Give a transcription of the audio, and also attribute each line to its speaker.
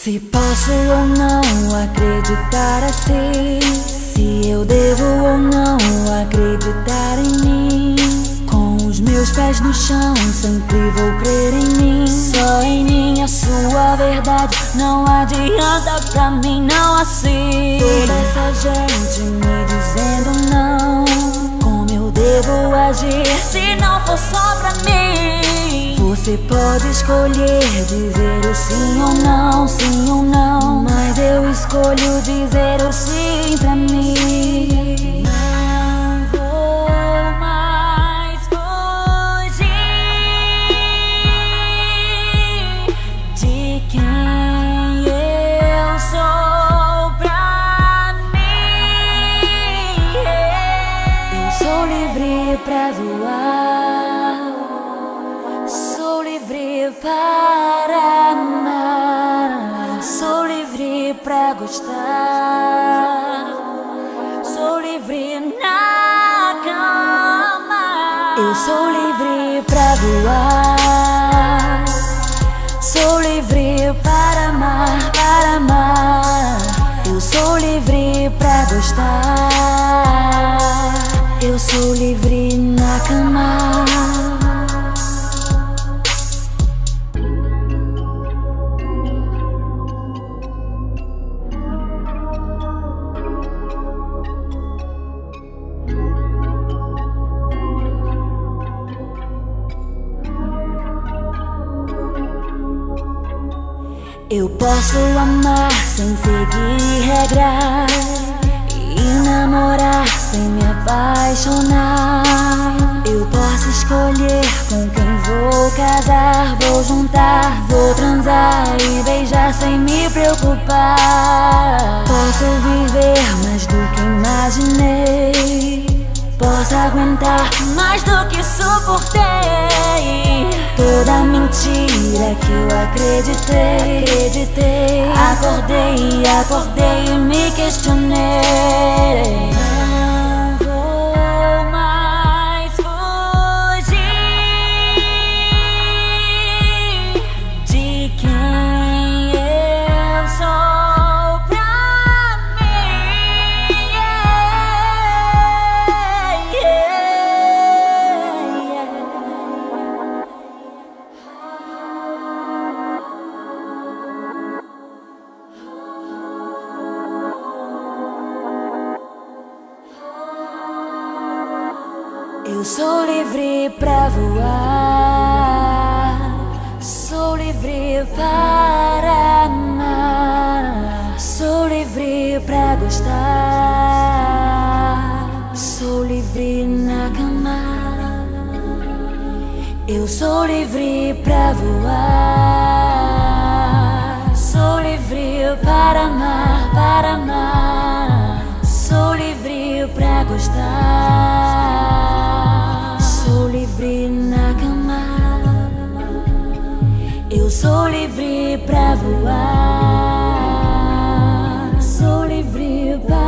Speaker 1: Se posso ou não acreditar assim, se eu devo ou não acreditar em mim. Com os meus pés no chão, sempre vou crer em mim. Só em mim a sua verdade, não adianta pra mim não assim. Toda essa gente me dizendo não, como eu devo agir se não for só pra mim. Você pode escolher dizer o sim ou não, mas eu escolho dizer o sim pra mim. Não vou mais fugir de quem eu sou pra mim. Eu sou livre pra voar, sou livre para amar, sou livre pra gostar, sou livre na cama. Eu sou livre pra voar, sou livre para amar, eu sou livre pra gostar, eu sou livre na cama. Eu posso amar sem seguir regras e namorar sem me apaixonar. Eu posso escolher com quem vou casar, vou juntar, vou transar e beijar sem me preocupar. Posso viver mais do que imaginei, posso aguentar mais do que suportei. Toda mentira que eu acreditei, acordei e me questionei. Não vou mais fugir de quem eu sou pra mim. Eu sou livre pra voar, sou livre para amar, sou livre pra gostar, sou livre na cama. Eu sou livre pra voar, sou livre para amar, sou livre pra gostar, sou livre na cama. Eu sou livre pra voar, sou livre para